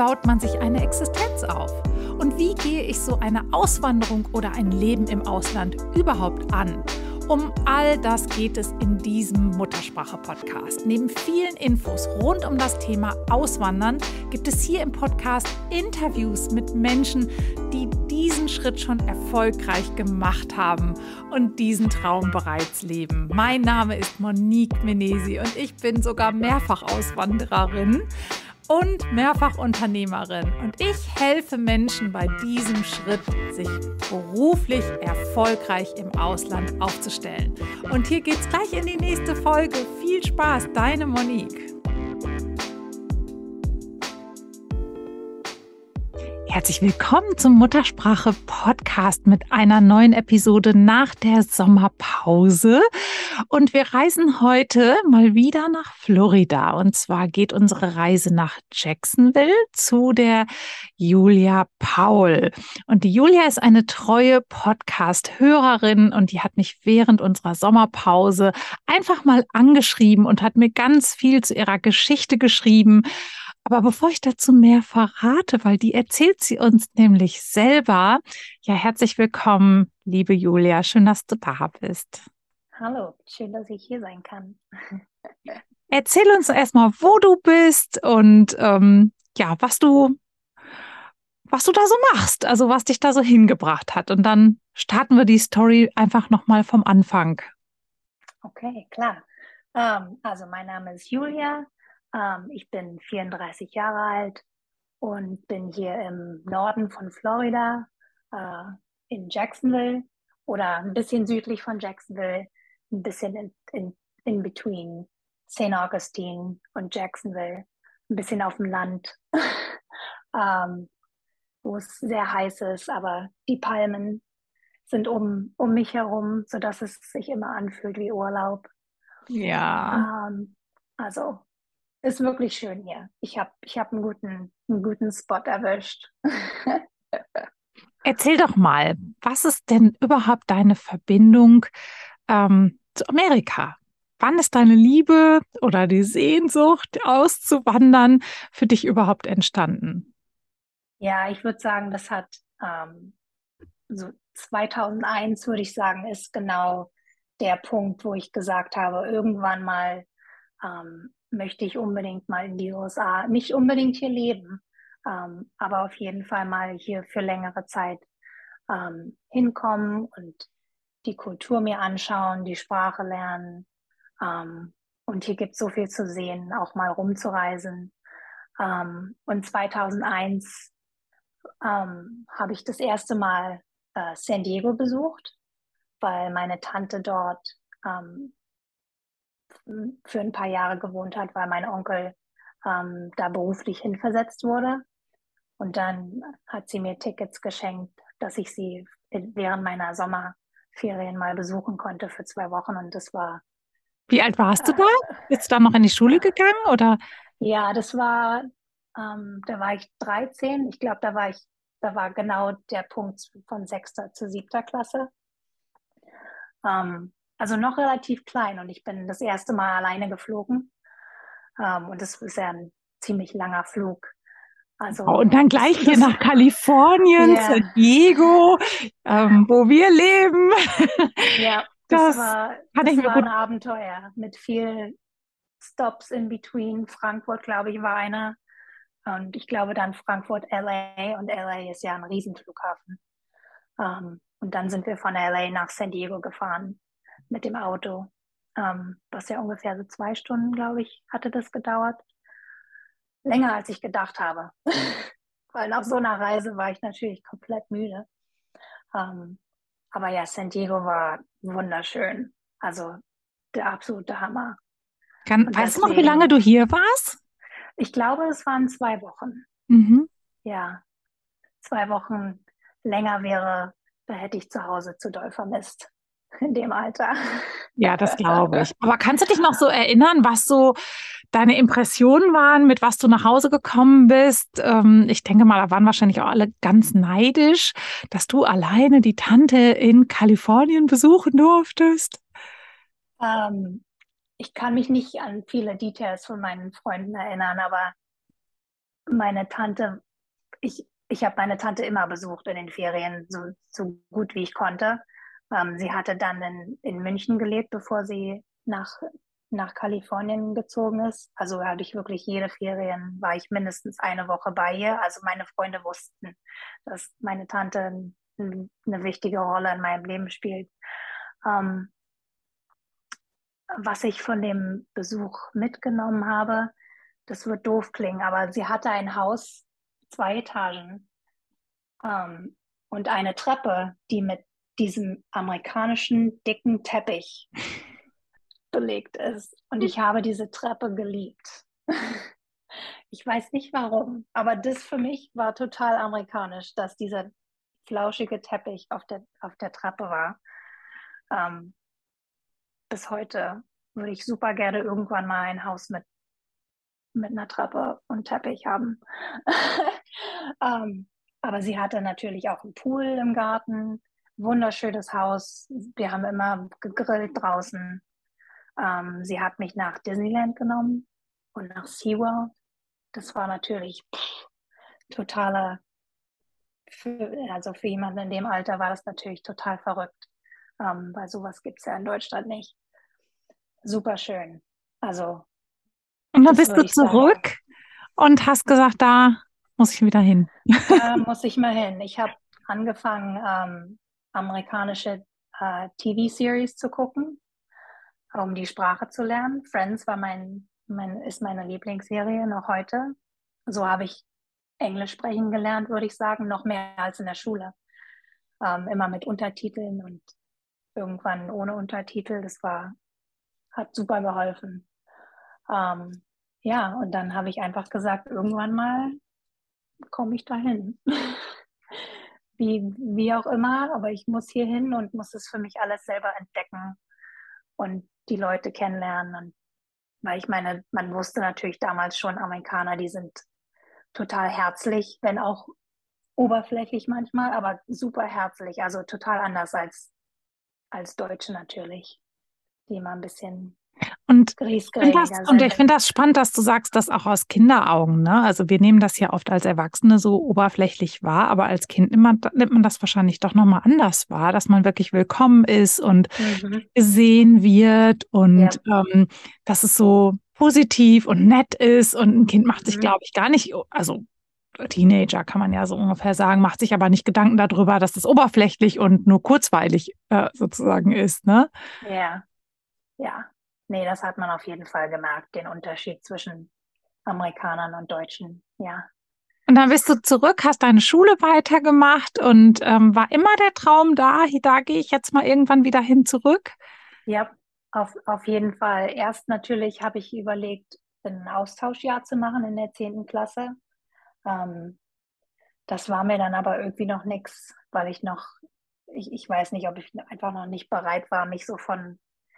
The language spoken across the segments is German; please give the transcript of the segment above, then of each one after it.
baut man sich eine Existenz auf? Und wie gehe ich so eine Auswanderung oder ein Leben im Ausland überhaupt an? Um all das geht es in diesem Muttersprache-Podcast. Neben vielen Infos rund um das Thema Auswandern gibt es hier im Podcast Interviews mit Menschen, die diesen Schritt schon erfolgreich gemacht haben und diesen Traum bereits leben. Mein Name ist Monique Menesi und ich bin sogar Mehrfachauswandererin und Mehrfachunternehmerin. Und ich helfe Menschen bei diesem Schritt, sich beruflich erfolgreich im Ausland aufzustellen. Und hier geht's gleich in die nächste Folge. Viel Spaß, deine Monique. Herzlich willkommen zum Muttersprache-Podcast mit einer neuen Episode nach der Sommerpause. Und wir reisen heute mal wieder nach Florida. Und zwar geht unsere Reise nach Jacksonville zu der Julia Paul. Und die Julia ist eine treue Podcast-Hörerin und die hat mich während unserer Sommerpause einfach mal angeschrieben und hat mir ganz viel zu ihrer Geschichte geschrieben. Aber bevor ich dazu mehr verrate, weil die erzählt sie uns nämlich selber. Ja, herzlich willkommen, liebe Julia. Schön, dass du da bist. Hallo, schön, dass ich hier sein kann. Erzähl uns erstmal, wo du bist und ja, was du da so machst, also was dich da so hingebracht hat. Und dann starten wir die Story einfach nochmal vom Anfang. Okay, klar. Also mein Name ist Julia. Ich bin 34 Jahre alt und bin hier im Norden von Florida, in Jacksonville oder ein bisschen südlich von Jacksonville, ein bisschen in between St. Augustine und Jacksonville, ein bisschen auf dem Land, wo es sehr heiß ist, aber die Palmen sind um mich herum, sodass es sich immer anfühlt wie Urlaub. Ja. Also ist wirklich schön hier. Ich hab einen guten Spot erwischt. Erzähl doch mal, was ist denn überhaupt deine Verbindung zu Amerika? Wann ist deine Liebe oder die Sehnsucht auszuwandern für dich überhaupt entstanden? Ja, ich würde sagen, das hat so 2001, würde ich sagen, ist genau der Punkt, wo ich gesagt habe, irgendwann mal möchte ich unbedingt mal in die USA, nicht unbedingt hier leben, aber auf jeden Fall mal hier für längere Zeit hinkommen und die Kultur mir anschauen, die Sprache lernen. Und hier gibt es so viel zu sehen, auch mal rumzureisen. Und 2001 habe ich das erste Mal San Diego besucht, weil meine Tante dort für ein paar Jahre gewohnt hat, weil mein Onkel da beruflich hinversetzt wurde. Und dann hat sie mir Tickets geschenkt, dass ich sie während meiner Sommerferien mal besuchen konnte für 2 Wochen. Und das war... Wie alt warst du da? Bist du da noch in die Schule gegangen oder? Ja, da war ich 13. Ich glaube, da war genau der Punkt von 6. zu 7. Klasse. Also noch relativ klein und ich bin das erste Mal alleine geflogen. Und das ist ja ein ziemlich langer Flug. Also, Und dann gleich hier nach Kalifornien, yeah. San Diego, wo wir leben. Ja, Das war gut. ein Abenteuer mit viel Stops in between. Frankfurt, glaube ich, war einer. Und ich glaube dann Frankfurt, LA. Und LA ist ja ein Riesenflughafen. Und dann sind wir von LA nach San Diego gefahren mit dem Auto. Was ja ungefähr so 2 Stunden, glaube ich, hatte das gedauert. Länger als ich gedacht habe. Weil nach so einer Reise war ich natürlich komplett müde. Aber ja, San Diego war wunderschön. Also der absolute Hammer. Weißt du noch, wie lange du hier warst? Ich glaube, es waren 2 Wochen. Mhm. Ja, 2 Wochen länger da hätte ich zu Hause zu doll vermisst in dem Alter. Ja, das glaube ich. Aber kannst du dich noch so erinnern, was so deine Impressionen waren, mit was du nach Hause gekommen bist? Ich denke mal, da waren wahrscheinlich auch alle ganz neidisch, dass du alleine die Tante in Kalifornien besuchen durftest. Ich kann mich nicht an viele Details von meinen Freunden erinnern, aber meine Tante, ich habe meine Tante immer besucht in den Ferien, so gut wie ich konnte. Sie hatte dann in München gelebt, bevor sie nach Kalifornien gezogen ist. Also hatte ich wirklich jede Ferien, war ich mindestens eine Woche bei ihr. Also meine Freunde wussten, dass meine Tante eine wichtige Rolle in meinem Leben spielt. Ähm, was ich von dem Besuch mitgenommen habe, das wird doof klingen, aber sie hatte ein Haus, 2 Etagen, und eine Treppe, die mit diesem amerikanischen dicken Teppich belegt ist. Und ich habe diese Treppe geliebt. Ich weiß nicht warum, aber das für mich war total amerikanisch, dass dieser flauschige Teppich auf der Treppe war. Ähm, bis heute würde ich super gerne irgendwann mal ein Haus mit einer Treppe und Teppich haben. ähm, aber sie hatte natürlich auch einen Pool im Garten, wunderschönes Haus. Wir haben immer gegrillt draußen. Sie hat mich nach Disneyland genommen und nach SeaWorld. Das war natürlich totaler, also für jemanden in dem Alter war das natürlich total verrückt, weil sowas gibt es ja in Deutschland nicht. Super schön. Also Und dann das bist du würde ich sagen. zurück und hast gesagt, da muss ich wieder hin. Da muss ich mal hin. Ich habe angefangen, amerikanische TV-Series zu gucken, um die Sprache zu lernen. Friends war ist meine Lieblingsserie noch heute. So habe ich Englisch sprechen gelernt, würde ich sagen, noch mehr als in der Schule. Immer mit Untertiteln und irgendwann ohne Untertitel. Hat super geholfen. Ähm, ja, und dann habe ich einfach gesagt, irgendwann mal komme ich dahin. Wie auch immer, aber ich muss hier hin und muss es für mich alles selber entdecken und die Leute kennenlernen. Und weil ich meine, man wusste natürlich damals schon, Amerikaner, die sind total herzlich, wenn auch oberflächlich manchmal, aber super herzlich, also total anders als Deutsche natürlich, die immer ein bisschen Und griesgrämiger sind. ich finde das spannend, dass du sagst, das auch aus Kinderaugen, ne? Also wir nehmen das ja oft als Erwachsene so oberflächlich wahr, aber als Kind nimmt man das wahrscheinlich doch nochmal anders wahr, dass man wirklich willkommen ist und Mhm. gesehen wird und Ja. dass es so positiv und nett ist. Und ein Kind macht sich, Mhm. glaube ich, gar nicht, also Teenager kann man ja so ungefähr sagen, macht sich aber nicht Gedanken darüber, dass das oberflächlich und nur kurzweilig sozusagen ist, ne? Ja, ja. Nee, das hat man auf jeden Fall gemerkt, den Unterschied zwischen Amerikanern und Deutschen. Ja. Und dann bist du zurück, hast deine Schule weitergemacht und war immer der Traum da gehe ich jetzt mal irgendwann wieder hin zurück. Ja, auf jeden Fall. Erst natürlich habe ich überlegt, ein Austauschjahr zu machen in der 10. Klasse. Ähm, das war mir dann aber irgendwie noch nichts, weil ich weiß nicht, ob ich einfach noch nicht bereit war, mich so von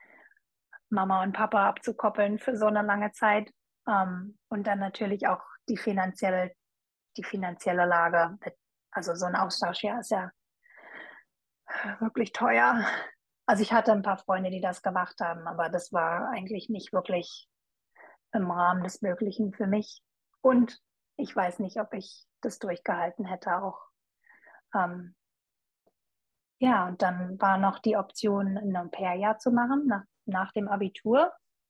Mama und Papa abzukoppeln für so eine lange Zeit. Und dann natürlich auch die finanzielle Lage. Also so ein Austauschjahr ist ja wirklich teuer. Also ich hatte ein paar Freunde, die das gemacht haben, aber das war eigentlich nicht wirklich im Rahmen des Möglichen für mich. Und ich weiß nicht, ob ich das durchgehalten hätte auch. Ähm, ja, und dann war noch die Option, ein Au-pair-Jahr zu machen nach dem Abitur.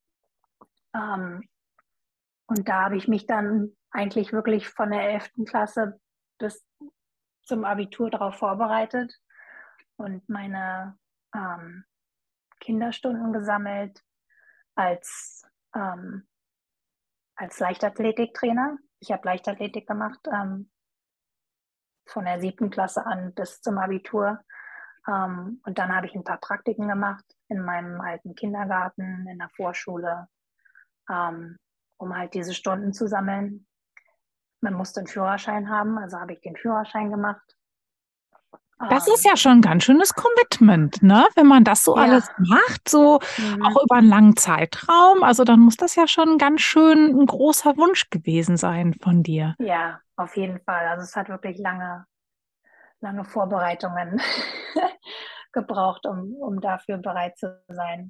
Ähm, und da habe ich mich dann eigentlich wirklich von der 11. Klasse bis zum Abitur darauf vorbereitet und meine ähm, Kinderstunden gesammelt als, ähm, als Leichtathletiktrainer. Ich habe Leichtathletik gemacht, von der 7. Klasse an bis zum Abitur. Und dann habe ich ein paar Praktiken gemacht in meinem alten Kindergarten, in der Vorschule, ähm, um halt diese Stunden zu sammeln. Man musste einen Führerschein haben, also habe ich den Führerschein gemacht. Das ist Ähm, ja schon ein ganz schönes Commitment, ne? Wenn man das so alles ja, macht, so mhm. auch über einen langen Zeitraum, also dann muss das ja schon ganz schön ein großer Wunsch gewesen sein von dir. Ja, auf jeden Fall. Also es hat wirklich lange Vorbereitungen gebraucht, um dafür bereit zu sein.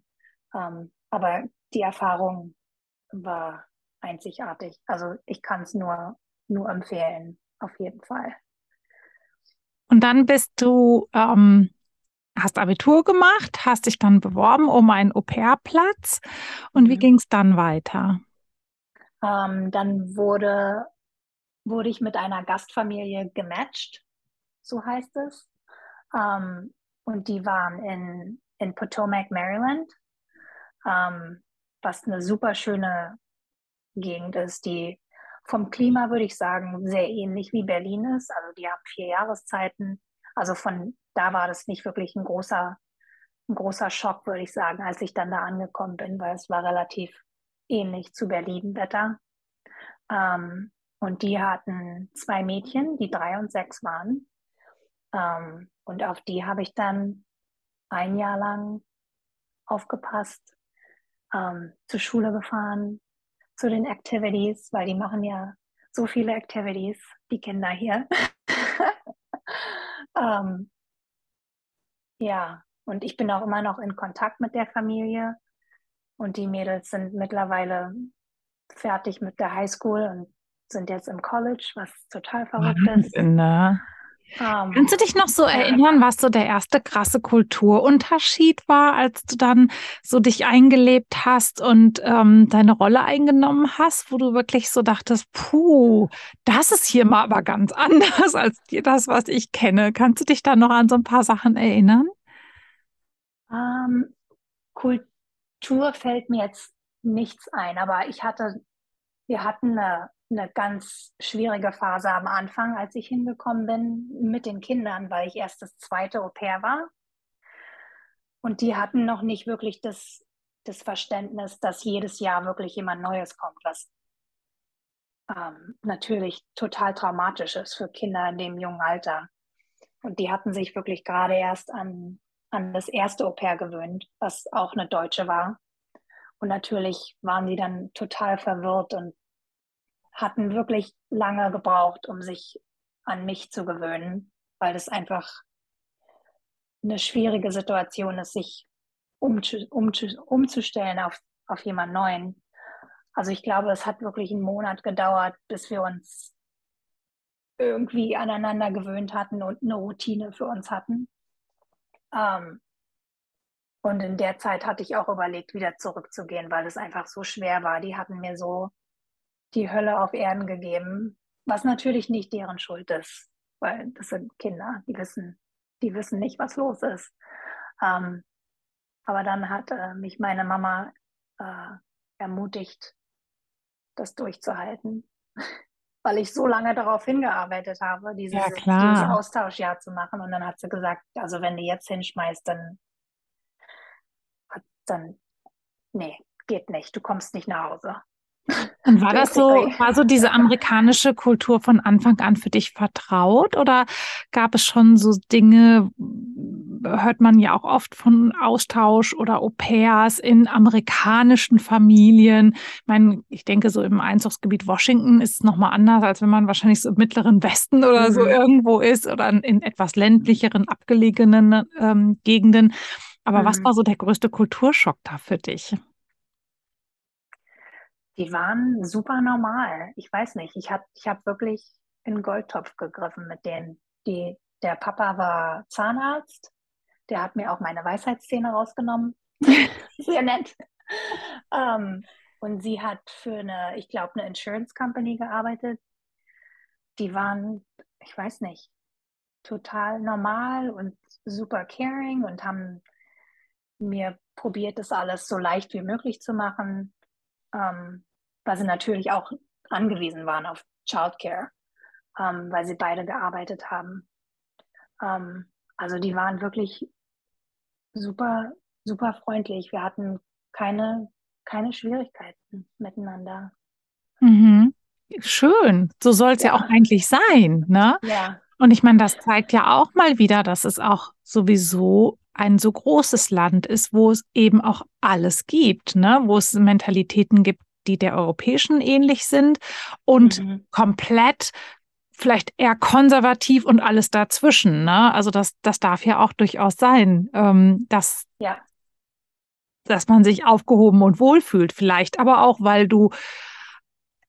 Aber die Erfahrung war einzigartig. Also ich kann es nur nur empfehlen, auf jeden Fall. Und dann bist du, hast Abitur gemacht, hast dich dann beworben um einen Au-pair-Platz. Und wie Mhm. ging es dann weiter? Dann wurde ich mit einer Gastfamilie gematcht, so heißt es. Und die waren in Potomac, Maryland, was eine super schöne Gegend ist, die vom Klima, würde ich sagen, sehr ähnlich wie Berlin ist. Also die haben 4 Jahreszeiten. Also von da war das nicht wirklich ein großer Schock, würde ich sagen, als ich dann da angekommen bin, weil es war relativ ähnlich zu Berlin Wetter. Und die hatten 2 Mädchen, die 3 und 6 waren. Und auf die habe ich dann ein Jahr lang aufgepasst, zur Schule gefahren, zu den Activities, weil die machen ja so viele Activities, die Kinder hier. ähm, ja, und ich bin auch immer noch in Kontakt mit der Familie und die Mädels sind mittlerweile fertig mit der Highschool und sind jetzt im College, was total verrückt ist. Wahnsinn, ne? Kannst du dich noch so Ja. erinnern, was so der erste krasse Kulturunterschied war, als du dann so dich eingelebt hast und deine Rolle eingenommen hast, wo du wirklich so dachtest, puh, das ist hier mal aber ganz anders als das, was ich kenne. Kannst du dich da noch an so ein paar Sachen erinnern? Ähm, Kultur fällt mir jetzt nichts ein, aber wir hatten eine ganz schwierige Phase am Anfang, als ich hingekommen bin mit den Kindern, weil ich erst das zweite Au-pair war. Und die hatten noch nicht wirklich das Verständnis, dass jedes Jahr wirklich jemand Neues kommt, was natürlich total traumatisch ist für Kinder in dem jungen Alter. Und die hatten sich wirklich gerade erst an das erste Au-pair gewöhnt, was auch eine Deutsche war. Und natürlich waren die dann total verwirrt und hatten wirklich lange gebraucht, um sich an mich zu gewöhnen, weil es einfach eine schwierige Situation ist, sich umzustellen auf jemand Neuen. Also ich glaube, es hat wirklich einen Monat gedauert, bis wir uns irgendwie aneinander gewöhnt hatten und eine Routine für uns hatten. Ähm, und in der Zeit hatte ich auch überlegt, wieder zurückzugehen, weil es einfach so schwer war. Die hatten mir so die Hölle auf Erden gegeben, was natürlich nicht deren Schuld ist, weil das sind Kinder, die wissen nicht, was los ist. Ähm, aber dann hat mich meine Mama äh, ermutigt, das durchzuhalten, weil ich so lange darauf hingearbeitet habe, Ja, dieses klar. Austauschjahr zu machen. Und dann hat sie gesagt, also wenn du jetzt hinschmeißt, dann nee, geht nicht, du kommst nicht nach Hause. Und war das so, Basically. war so diese amerikanische Kultur von Anfang an für dich vertraut oder gab es schon so Dinge, hört man ja auch oft von Austausch oder Au-pairs in amerikanischen Familien. Ich meine, ich denke, so im Einzugsgebiet Washington ist es nochmal anders, als wenn man wahrscheinlich so im Mittleren Westen oder so Mhm. irgendwo ist oder in etwas ländlicheren, abgelegenen Gegenden. Aber was war Mhm. so der größte Kulturschock da für dich? Die waren super normal. Ich weiß nicht, ich hab wirklich in den Goldtopf gegriffen mit denen. Der Papa war Zahnarzt, der hat mir auch meine Weisheitszähne rausgenommen. Sehr nett. Und sie hat für ich glaube, eine Insurance Company gearbeitet. Die waren, ich weiß nicht, total normal und super caring und haben mir probiert, das alles so leicht wie möglich zu machen, ähm, weil sie natürlich auch angewiesen waren auf Childcare, weil sie beide gearbeitet haben. Also die waren wirklich super, super freundlich. Wir hatten keine Schwierigkeiten miteinander. Mhm. Schön. So soll es ja auch Ja, eigentlich sein, ne? ja. Und ich meine, das zeigt ja auch mal wieder, dass es auch sowieso ein so großes Land ist, wo es eben auch alles gibt, ne? Wo es Mentalitäten gibt, die der europäischen ähnlich sind und Mhm. komplett vielleicht eher konservativ und alles dazwischen, ne? Also das darf ja auch durchaus sein, Ja, dass man sich aufgehoben und wohlfühlt, vielleicht aber auch, weil du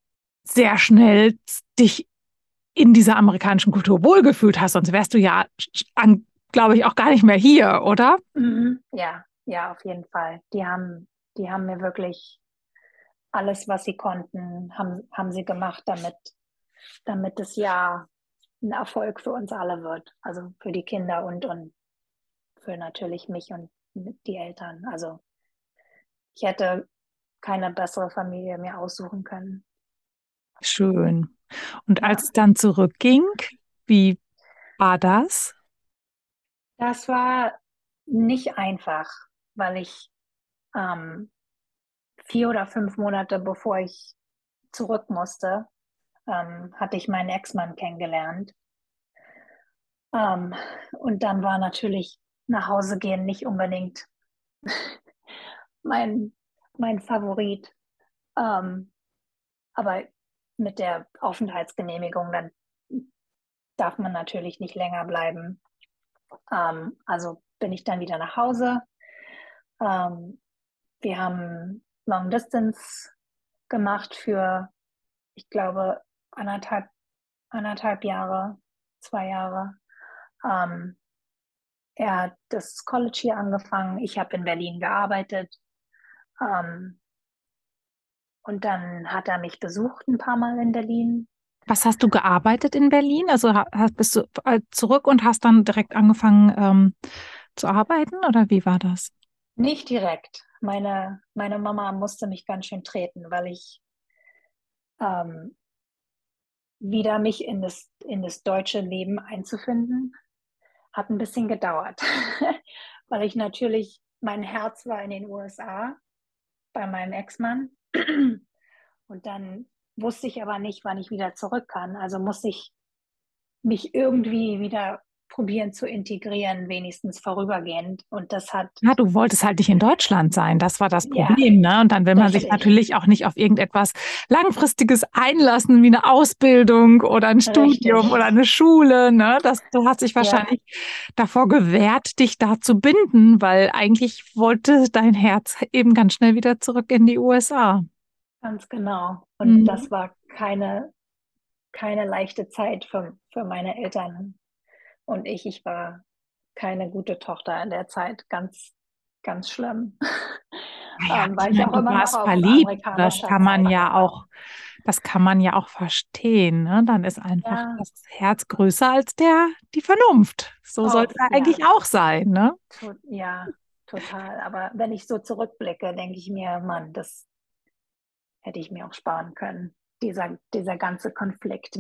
sehr schnell dich in dieser amerikanischen Kultur wohlgefühlt hast, sonst wärst du ja, glaube ich, auch gar nicht mehr hier, oder? Mhm. Ja, ja, auf jeden Fall. Die haben mir wirklich alles, was sie konnten, haben sie gemacht, damit das Jahr ein Erfolg für uns alle wird. Also für die Kinder und für natürlich mich und die Eltern. Also ich hätte keine bessere Familie mir aussuchen können. Schön. Und als Ja, es dann zurückging, wie war das? das war nicht einfach, weil ich ähm, 4 oder 5 Monate bevor ich zurück musste, hatte ich meinen Ex-Mann kennengelernt. Ähm, und dann war natürlich nach Hause gehen nicht unbedingt mein, mein Favorit. Ähm, aber mit der Aufenthaltsgenehmigung, dann darf man natürlich nicht länger bleiben. Also bin ich dann wieder nach Hause. Ähm, wir haben Long Distance gemacht für, ich glaube, anderthalb, anderthalb Jahre, 2 Jahre. Ähm, er hat das College hier angefangen. Ich habe in Berlin gearbeitet. Ähm, und dann hat er mich besucht ein paar Mal in Berlin. Was hast du gearbeitet in Berlin? Also bist du zurück und hast dann direkt angefangen zu arbeiten oder wie war das? Nicht direkt. Meine Mama musste mich ganz schön treten, weil ich ähm, wieder mich in das deutsche Leben einzufinden, hat ein bisschen gedauert, weil ich natürlich, mein Herz war in den USA bei meinem Ex-Mann und dann wusste ich aber nicht, wann ich wieder zurück kann. Also musste ich mich irgendwie wieder probieren zu integrieren, wenigstens vorübergehend. Und das hat, Ja, du wolltest halt nicht in Deutschland sein. Das war das ja, Problem, ne? Und dann will man sich richtig, natürlich auch nicht auf irgendetwas Langfristiges einlassen, wie eine Ausbildung oder ein Studium richtig, oder eine Schule, ne? Du hast dich ja, wahrscheinlich davor gewehrt, dich da zu binden, weil eigentlich wollte dein Herz eben ganz schnell wieder zurück in die USA. ganz genau. Und Mhm. das war keine leichte Zeit für meine Eltern und ich. Ich war keine gute Tochter in der Zeit, ganz, ganz schlimm. Naja, ich Weil ich meine, auch du immer noch warst auf verliebt. amerikanischer Seite war. Das kann man ja auch verstehen, ne? Dann ist einfach Ja, das Herz größer als die Vernunft. So soll es ja ja, eigentlich auch sein, ne? ja, total. Aber wenn ich so zurückblicke, denke ich mir, Mann, das hätte ich mir auch sparen können. Dieser ganze Konflikt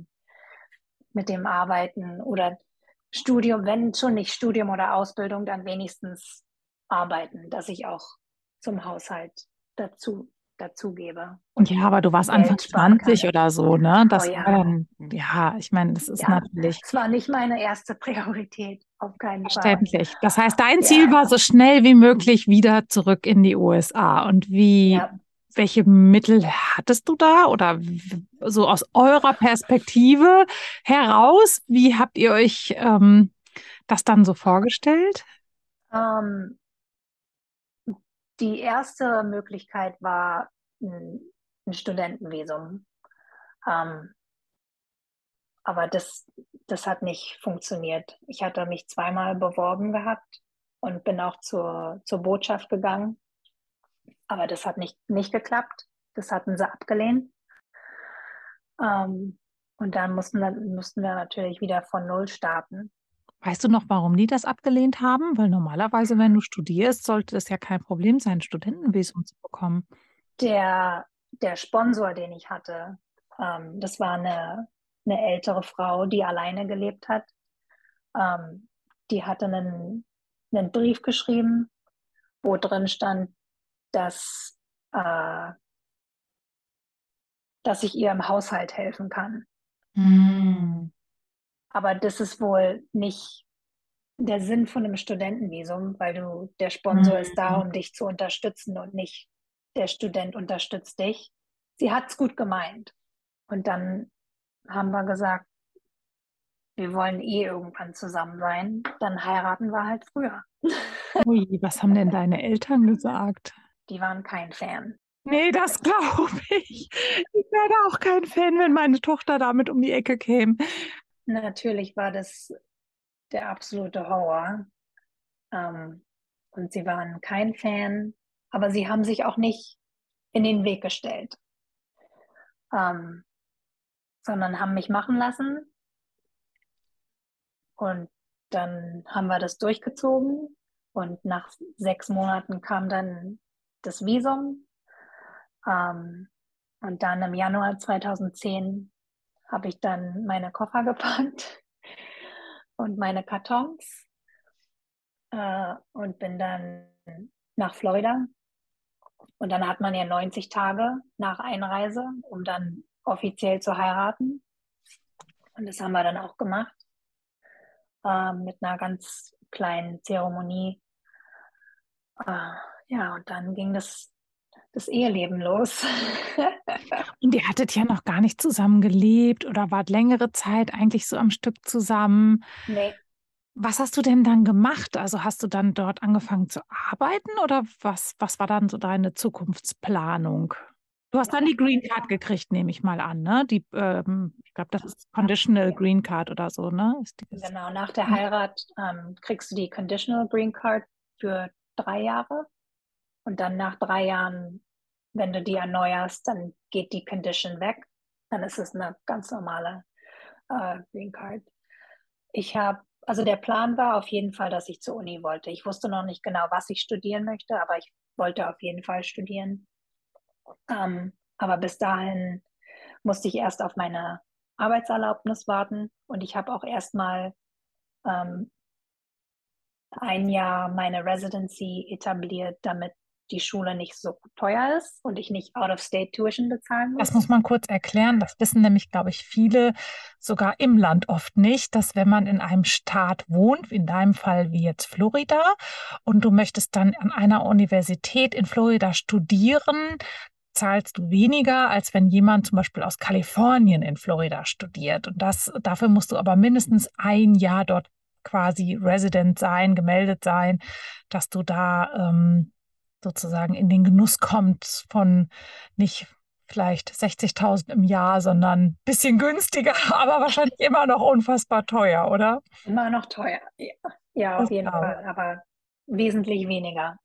mit dem Arbeiten oder Studium, wenn schon nicht Studium oder Ausbildung, dann wenigstens Arbeiten, dass ich auch zum Haushalt dazu gebe und Ja, aber du warst Anfang Geld sparen 20 kann. oder so, ne? Oh Das war ja, dann, ja, ich meine, das ist ja, natürlich es war nicht meine erste Priorität, auf keinen Fall. verständlich. Das heißt, dein Ziel Ja, war so schnell wie möglich wieder zurück in die USA. Und ja. welche Mittel hattest du da? Oder so aus eurer Perspektive heraus, wie habt ihr euch das dann so vorgestellt? Ähm, die erste Möglichkeit war ein Studentenvisum. Ähm, aber das hat nicht funktioniert. Ich hatte mich zweimal beworben gehabt und bin auch zur Botschaft gegangen, aber das hat nicht geklappt. Das hatten sie abgelehnt. Und dann mussten wir natürlich wieder von Null starten. Weißt du noch, warum die das abgelehnt haben? Weil normalerweise, wenn du studierst, sollte es ja kein Problem sein, Studentenvisum zu bekommen. Der Sponsor, den ich hatte, das war eine ältere Frau, die alleine gelebt hat. Ähm, die hatte einen Brief geschrieben, wo drin stand, dass, äh, dass ich ihr im Haushalt helfen kann. Hm. Aber das ist wohl nicht der Sinn von einem Studentenvisum, weil der Sponsor ist da, Hm. um dich zu unterstützen und nicht der Student unterstützt dich. Sie hat es gut gemeint. Und dann haben wir gesagt, wir wollen eh irgendwann zusammen sein, dann heiraten wir halt früher. Ui, was haben denn deine Eltern gesagt? Die waren kein Fan. Nee, das glaube ich. Ich wäre auch kein Fan, wenn meine Tochter damit um die Ecke käme. Natürlich war das der absolute Horror. Ähm, und sie waren kein Fan, aber sie haben sich auch nicht in den Weg gestellt, ähm, sondern haben mich machen lassen. Und dann haben wir das durchgezogen. Und nach 6 Monaten kam dann das Visum. Ähm, und dann im Januar 2010 habe ich dann meine Koffer gepackt und meine Kartons und bin dann nach Florida. Und dann hat man ja 90 Tage nach Einreise, um dann offiziell zu heiraten. Und das haben wir dann auch gemacht, mit einer ganz kleinen Zeremonie. Ja, und dann ging das Eheleben los. Und ihr hattet ja noch gar nicht zusammen gelebt oder wart längere Zeit eigentlich so am Stück zusammen. Nee, Was hast du denn dann gemacht? Also hast du dann dort angefangen zu arbeiten oder was war dann so deine Zukunftsplanung? Du hast dann die Green Card gekriegt, nehme ich mal an, ne? Ich glaube, das ist Conditional Green Card oder so, ne? Ist dieses, genau, nach der Heirat kriegst du die Conditional Green Card für 3 Jahre. Und dann nach 3 Jahren, wenn du die erneuerst, dann geht die Condition weg. Dann ist es eine ganz normale Green Card. Also der Plan war auf jeden Fall, dass ich zur Uni wollte. Ich wusste noch nicht genau, was ich studieren möchte, aber ich wollte auf jeden Fall studieren. Aber bis dahin musste ich erst auf meine Arbeitserlaubnis warten und ich habe auch erstmal ähm, 1 Jahr meine Residency etabliert, damit die Schule nicht so teuer ist und ich nicht Out-of-State-Tuition bezahlen das muss. muss man kurz erklären. Das wissen nämlich, glaube ich, viele sogar im Land oft nicht, dass wenn man in einem Staat wohnt, wie in deinem Fall wie jetzt Florida, und du möchtest dann an einer Universität in Florida studieren, zahlst du weniger, als wenn jemand zum Beispiel aus Kalifornien in Florida studiert. Und dafür musst du aber mindestens ein Jahr dort quasi resident sein, gemeldet sein, dass du da sozusagen in den Genuss kommst von nicht vielleicht 60.000 im Jahr, sondern ein bisschen günstiger, aber wahrscheinlich immer noch unfassbar teuer, oder? Immer noch teuer. Ja, ja, Das auf jeden glaube Fall, aber wesentlich weniger.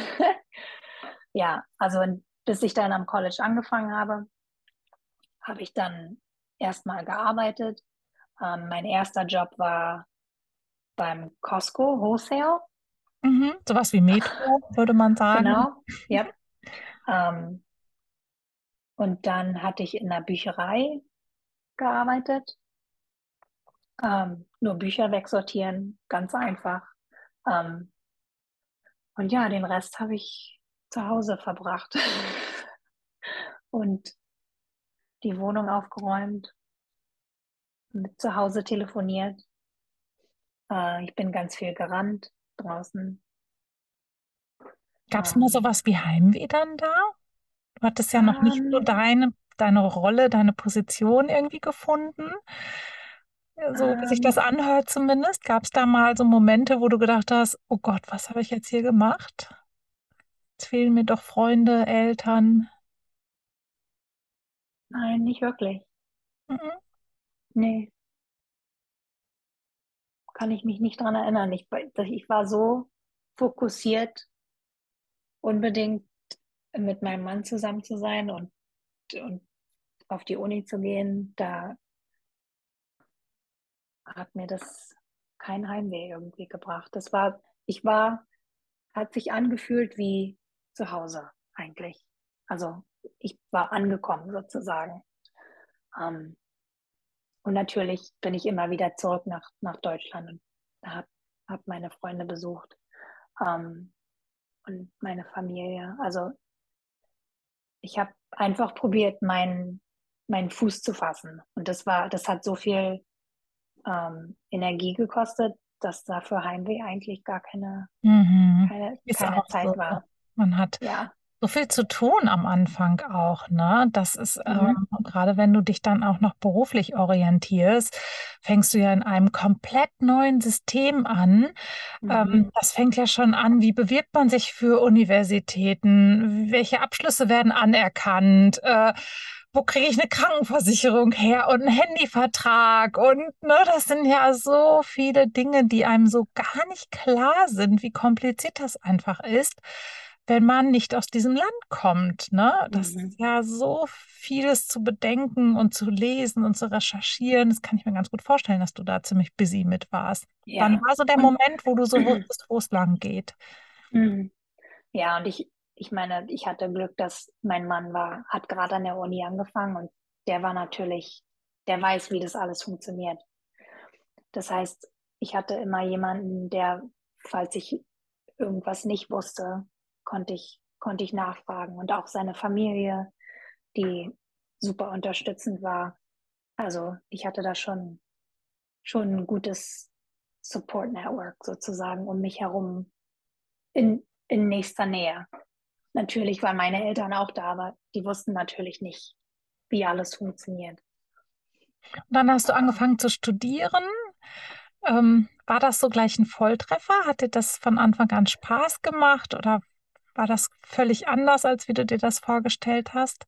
Ja, also bis ich dann am College angefangen habe, habe ich dann erstmal gearbeitet. Mein erster Job war beim Costco Wholesale. ich. Sowas wie Metro, würde man sagen. Genau, ja. Ähm, und dann hatte ich in der Bücherei gearbeitet. Nur Bücher wegsortieren, ganz einfach. Ähm, und ja, den Rest habe ich zu Hause verbracht und die Wohnung aufgeräumt, mit zu Hause telefoniert. Ich bin ganz viel gerannt draußen. Gab es mal Ähm, sowas wie Heimweh dann da? Du hattest ja noch nicht so ähm, deine Rolle, deine Position irgendwie gefunden. Ja, so wie sich das ähm, anhört zumindest. Gab es da mal so Momente, wo du gedacht hast, oh Gott, was habe ich jetzt hier gemacht? Jetzt fehlen mir doch Freunde, Eltern. nein, nicht wirklich. Mhm. Nee, kann ich mich nicht dran erinnern. Ich war so fokussiert, unbedingt mit meinem Mann zusammen zu sein und auf die Uni zu gehen. Da hat mir das kein Heimweh irgendwie gebracht. Ich war, hat sich angefühlt wie zu Hause eigentlich. Also ich war angekommen sozusagen. Ähm, und natürlich bin ich immer wieder zurück nach Deutschland und hab meine Freunde besucht und meine Familie. Also ich habe einfach probiert, meinen Fuß zu fassen. Und das hat so viel Energie gekostet, dass dafür Heimweh eigentlich gar Mhm. Ist keine auch Zeit so. war. Man hat Ja, so viel zu tun am Anfang auch, ne? Das ist, Mhm. gerade wenn du dich dann auch noch beruflich orientierst, fängst du ja in einem komplett neuen System an. Mhm. Das fängt ja schon an, wie bewirbt man sich für Universitäten? Welche Abschlüsse werden anerkannt? Wo kriege ich eine Krankenversicherung her und einen Handyvertrag? Und ne, das sind ja so viele Dinge, die einem so gar nicht klar sind, wie kompliziert das einfach ist, wenn man nicht aus diesem Land kommt. Ne? Das Mhm. ist ja so vieles zu bedenken und zu lesen und zu recherchieren. Das kann ich mir ganz gut vorstellen, dass du da ziemlich busy mit warst. Wann Ja. war so der Und Moment, wo du so wusstest, wo es lang geht? mhm. Ja, und ich meine, ich hatte Glück, dass mein Mann hat gerade an der Uni angefangen und der war natürlich, der weiß, wie das alles funktioniert. Das heißt, ich hatte immer jemanden, der, falls ich irgendwas nicht wusste, konnte ich nachfragen. Und auch seine Familie, die super unterstützend war. Also ich hatte da schon ein gutes Support Network sozusagen um mich herum in nächster Nähe. Natürlich waren meine Eltern auch da, aber die wussten natürlich nicht, wie alles funktioniert. Und dann hast du angefangen zu studieren. War das so gleich ein Volltreffer? Hat dir das von Anfang an Spaß gemacht oder war das völlig anders, als wie du dir das vorgestellt hast?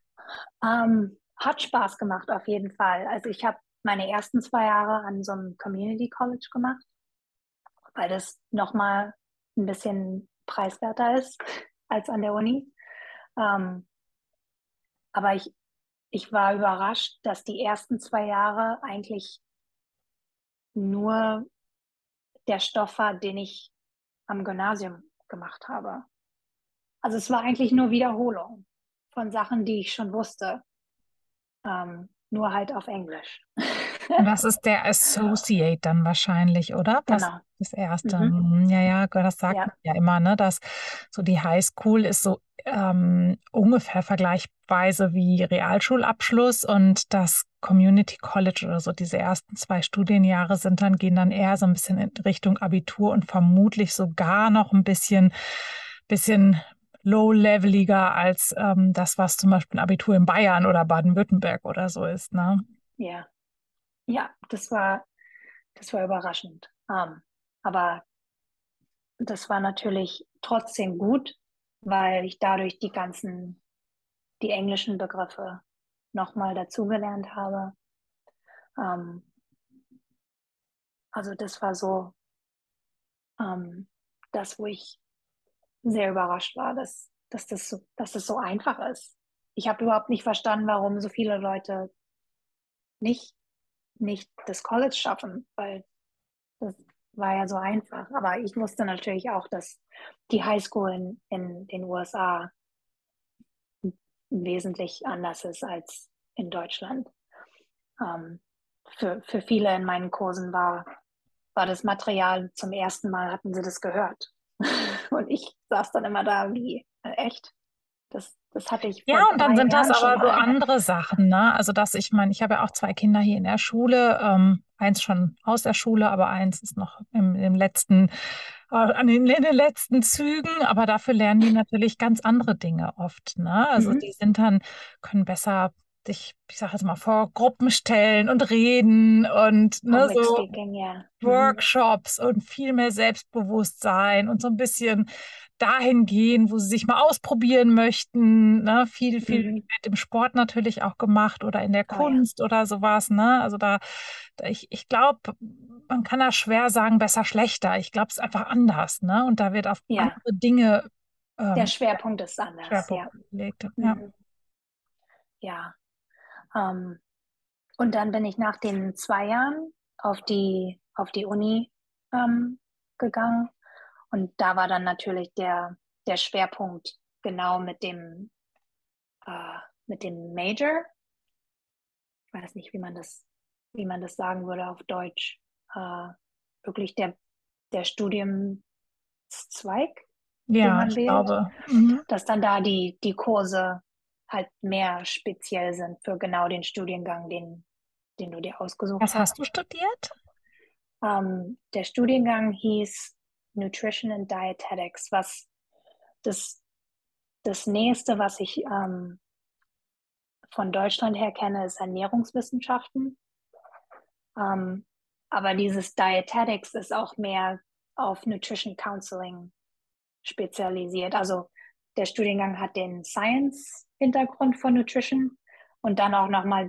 Hat Spaß gemacht auf jeden Fall. Also ich habe meine ersten 2 Jahre an so einem Community College gemacht, weil das nochmal ein bisschen preiswerter ist als an der Uni. Ähm, aber ich war überrascht, dass die ersten 2 Jahre eigentlich nur der Stoff war, den ich am Gymnasium gemacht habe. Also es war eigentlich nur Wiederholung von Sachen, die ich schon wusste, nur halt auf Englisch. Und das ist der Associate dann wahrscheinlich, oder? Was Genau. das erste? Mhm. Ja, ja, das sagt man Ja, ja immer, ne? Dass so die Highschool ist so ungefähr vergleichsweise wie Realschulabschluss und das Community College oder so, diese ersten 2 Studienjahre gehen dann eher so ein bisschen in Richtung Abitur und vermutlich sogar noch ein bisschen low-leveliger als das, was zum Beispiel ein Abitur in Bayern oder Baden-Württemberg oder so ist, ne? ja, ja, das war überraschend. Aber das war natürlich trotzdem gut, weil ich dadurch die englischen Begriffe nochmal dazugelernt habe. Ähm, also das war so ähm, das, wo ich sehr überrascht war, dass das so einfach ist. Ich habe überhaupt nicht verstanden, warum so viele Leute nicht, nicht das College schaffen, weil das war ja so einfach. Aber ich wusste natürlich auch, dass die Highschool in den USA wesentlich anders ist als in Deutschland. Ähm, für viele in meinen Kursen war das Material zum ersten Mal, hatten sie das gehört. Und ich saß dann immer da wie, echt? Das hatte ich Ja, vor und dann 3 sind das Jahren schon aber so mal. andere Sachen, ne? Also ich meine, ich habe ja auch 2 Kinder hier in der Schule, eins schon aus der Schule, aber eins ist noch im letzten, in den letzten Zügen, aber dafür lernen die natürlich ganz andere Dinge oft, ne? Also Mhm. die können besser sich, ich sage jetzt mal, vor Gruppen stellen und reden und ne, Public so speaking, ja. Mhm. Workshops und viel mehr Selbstbewusstsein und so ein bisschen dahin gehen, wo sie sich mal ausprobieren möchten. Ne? Viel Mhm. wird im Sport natürlich auch gemacht oder in der Oh ja. Kunst oder sowas. Ne? Also ich glaube, man kann da schwer sagen, besser, schlechter. Ich glaube, es ist einfach anders. Ne? Und da wird auf Ja, andere Dinge der ja, Schwerpunkt ist anders, Schwerpunkt ja. gelegt. Ja. Mhm. Ja. Ähm, und dann bin ich nach den 2 Jahren auf die Uni gegangen. Und da war dann natürlich der Schwerpunkt genau mit dem Major. Ich weiß nicht, wie man das sagen würde auf Deutsch. Äh, wirklich der Studienzweig, den Ja, man ich wählt, glaube. Mhm. dass dann da die Kurse halt mehr speziell sind für genau den Studiengang, den du dir ausgesucht Was hast hast. du studiert? Der Studiengang hieß Nutrition and Dietetics, was das das Nächste, was ich von Deutschland her kenne, ist Ernährungswissenschaften. Ähm, aber dieses Dietetics ist auch mehr auf Nutrition Counseling spezialisiert. Also der Studiengang hat den Science-Hintergrund von Nutrition und dann auch nochmal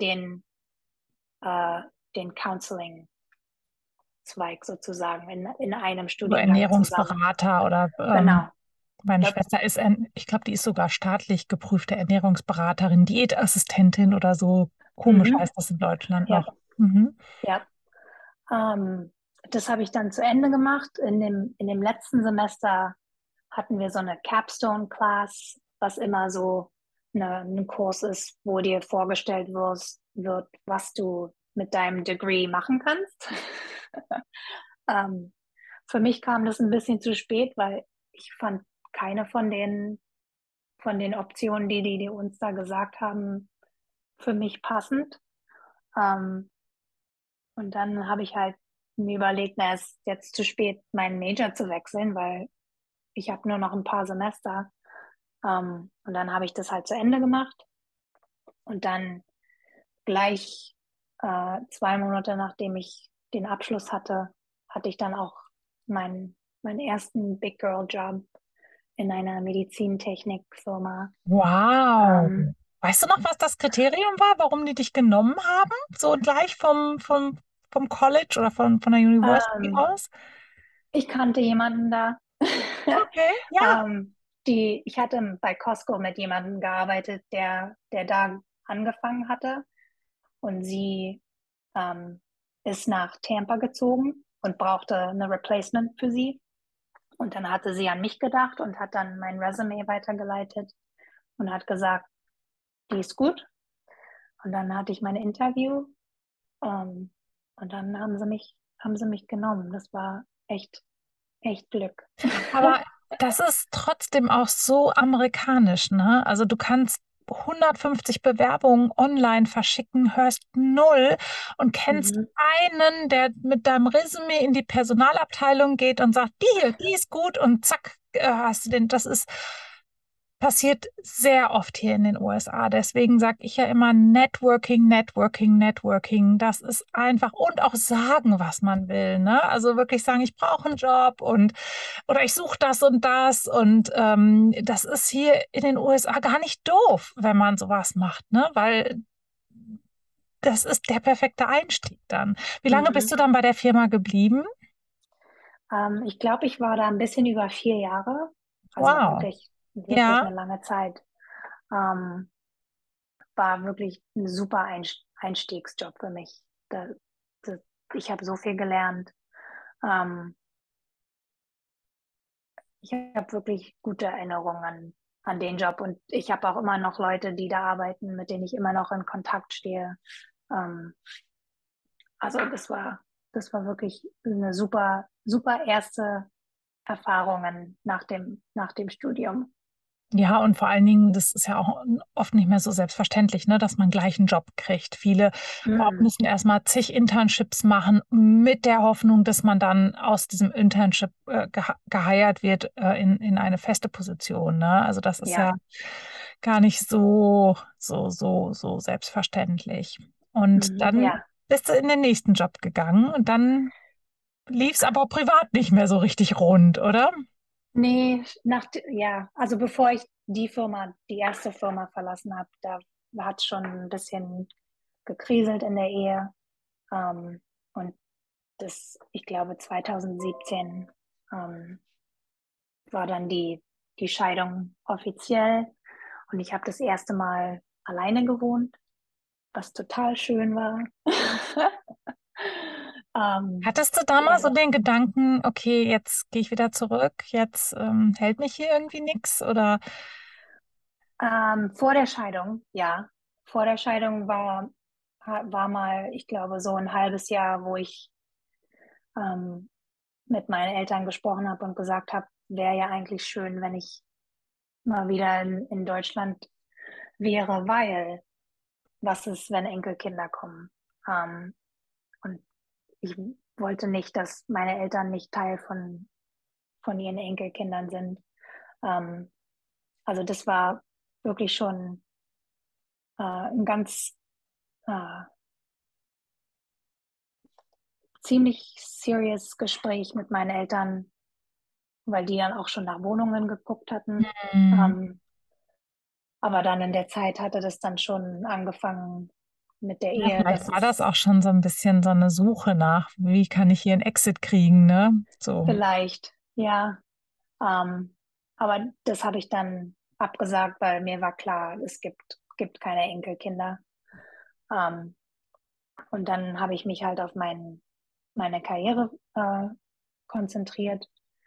den Counseling-Zweig sozusagen in einem So Studiengang zusammen. Ernährungsberater oder Genau. meine Yep. Schwester ist, ich glaube, die ist sogar staatlich geprüfte Ernährungsberaterin, Diätassistentin oder so. Komisch Mhm. heißt das in Deutschland Ja, noch. Mhm. ja. Das habe ich dann zu Ende gemacht. In dem letzten Semester hatten wir so eine Capstone-Class, was immer so ein Kurs ist, wo dir vorgestellt wird, was du mit deinem Degree machen kannst. ähm, für mich kam das ein bisschen zu spät, weil ich fand keine von den Optionen, die uns da gesagt haben, für mich passend. Ähm, und dann habe ich halt mir überlegt, na, es ist jetzt zu spät, meinen Major zu wechseln, weil ich habe nur noch ein paar Semester. Und dann habe ich das halt zu Ende gemacht. Und dann gleich 2 Monate nachdem ich den Abschluss hatte, hatte ich dann auch meinen ersten Big Girl Job in einer Medizintechnikfirma. Wow. Ähm, Weißt du noch, was das Kriterium war, warum die dich genommen haben? So gleich vom College oder von der University ähm, aus? ich kannte jemanden da. Okay, ja. Ich hatte bei Costco mit jemandem gearbeitet, der da angefangen hatte. Und sie ähm, ist nach Tampa gezogen und brauchte eine Replacement für sie. Und dann hatte sie an mich gedacht und hat dann mein Resume weitergeleitet und hat gesagt, die ist gut. Und dann hatte ich mein Interview ähm, und dann haben sie mich genommen. Das war echt, echt Glück. Aber das ist trotzdem auch so amerikanisch, ne? Also du kannst 150 Bewerbungen online verschicken, hörst null und kennst Mhm. einen, der mit deinem Resümee in die Personalabteilung geht und sagt, die hier, die ist gut und zack, hast du den. Das ist passiert sehr oft hier in den USA. Deswegen sage ich ja immer Networking, Networking, Networking. Das ist einfach und auch sagen, was man will. Ne? Also wirklich sagen, ich brauche einen Job und oder ich suche das und das. Und das ist hier in den USA gar nicht doof, wenn man sowas macht, ne? Weil das ist der perfekte Einstieg dann. Wie lange bist Mhm. du dann bei der Firma geblieben? Ich glaube, ich war da ein bisschen über 4 Jahre, also Wow. wirklich, wirklich Ja. eine lange Zeit. Ähm, war wirklich ein super Einstiegsjob für mich. Da, ich habe so viel gelernt. Ähm, ich habe wirklich gute Erinnerungen an den Job und ich habe auch immer noch Leute, die da arbeiten, mit denen ich immer noch in Kontakt stehe. Ähm, also das war wirklich eine super, super erste Erfahrungen nach dem Studium. Ja, und vor allen Dingen, das ist ja auch oft nicht mehr so selbstverständlich, ne, dass man gleich einen Job kriegt. Viele Mhm. müssen erstmal zig Internships machen mit der Hoffnung, dass man dann aus diesem Internship geheiert wird in eine feste Position, ne? Also das ist ja Ja. gar nicht so selbstverständlich. Und Mhm. dann Ja. bist du in den nächsten Job gegangen und dann lief es aber privat nicht mehr so richtig rund, oder? Nee, ja, also bevor ich die erste Firma verlassen habe, da hat es schon ein bisschen gekriselt in der Ehe. Und ich glaube, 2017 ähm, war dann die Scheidung offiziell. Und ich habe das erste Mal alleine gewohnt, was total schön war. Hattest du da mal so Ja, den Gedanken, okay, jetzt gehe ich wieder zurück, jetzt hält mich hier irgendwie nichts oder vor der Scheidung, ja. Vor der Scheidung war mal, ich glaube, so ein halbes Jahr, wo ich ähm, mit meinen Eltern gesprochen habe und gesagt habe, wäre ja eigentlich schön, wenn ich mal wieder in Deutschland wäre, weil was ist, wenn Enkelkinder kommen? Und ich wollte nicht, dass meine Eltern nicht Teil von ihren Enkelkindern sind. Ähm, Also das war wirklich schon ein ganz äh, ziemlich serious Gespräch mit meinen Eltern, weil die dann auch schon nach Wohnungen geguckt hatten. Mhm. Ähm, aber dann in der Zeit hatte das dann schon angefangen mit der Ja, Ehe, vielleicht dass war das es auch schon so ein bisschen so eine Suche nach, wie kann ich hier einen Exit kriegen, ne? So. vielleicht, ja. Aber das habe ich dann abgesagt, weil mir war klar, gibt keine Enkelkinder. Ähm, und dann habe ich mich halt auf meine Karriere konzentriert.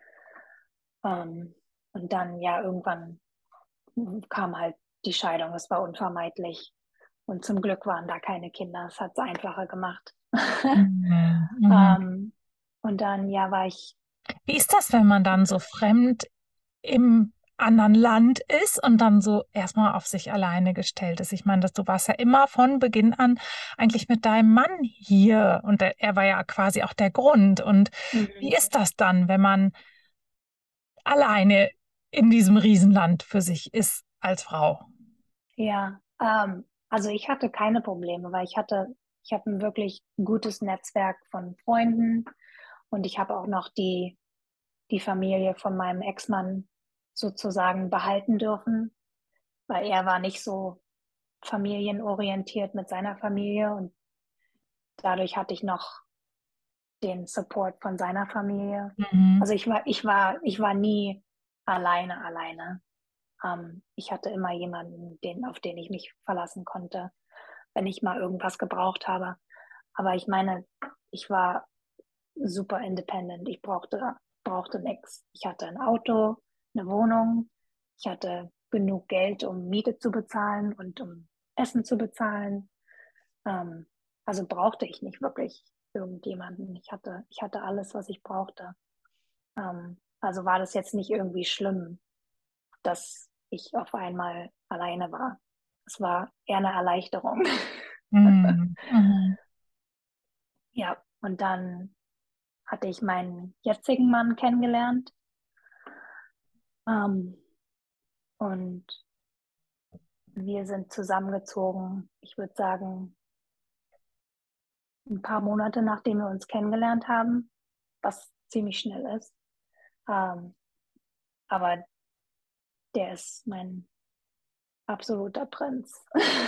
Und dann, ja, irgendwann kam halt die Scheidung. Es war unvermeidlich. Und zum Glück waren da keine Kinder. Es hat es einfacher gemacht. Mhm. Mhm. ähm, und dann, ja, war ich, Wie ist das, wenn man dann so fremd im anderen Land ist und dann so erstmal auf sich alleine gestellt ist? Ich meine, du warst ja immer von Beginn an eigentlich mit deinem Mann hier und er war ja quasi auch der Grund. Und wie mhm, ist das dann, wenn man alleine in diesem Riesenland für sich ist als Frau? ja, also ich hatte keine Probleme, weil ich habe ein wirklich gutes Netzwerk von Freunden und ich habe auch noch die Familie von meinem Ex-Mann sozusagen behalten dürfen, weil er war nicht so familienorientiert mit seiner Familie und dadurch hatte ich noch den Support von seiner Familie. Mhm. Also ich war nie alleine. Ich hatte immer jemanden, auf den ich mich verlassen konnte, wenn ich mal irgendwas gebraucht habe. Aber ich meine, ich war super independent. Brauchte nichts. Ich hatte ein Auto, eine Wohnung. Ich hatte genug Geld, um Miete zu bezahlen und um Essen zu bezahlen. Ähm, also brauchte ich nicht wirklich irgendjemanden. Ich hatte alles, was ich brauchte. Also war das jetzt nicht irgendwie schlimm, dass ich auf einmal alleine war. Es war eher eine Erleichterung. Mhm. Mhm. Ja, und dann hatte ich meinen jetzigen Mann kennengelernt. Ähm, und wir sind zusammengezogen, ich würde sagen, ein paar Monate nachdem wir uns kennengelernt haben, was ziemlich schnell ist. Ähm, aber der ist mein absoluter Prinz.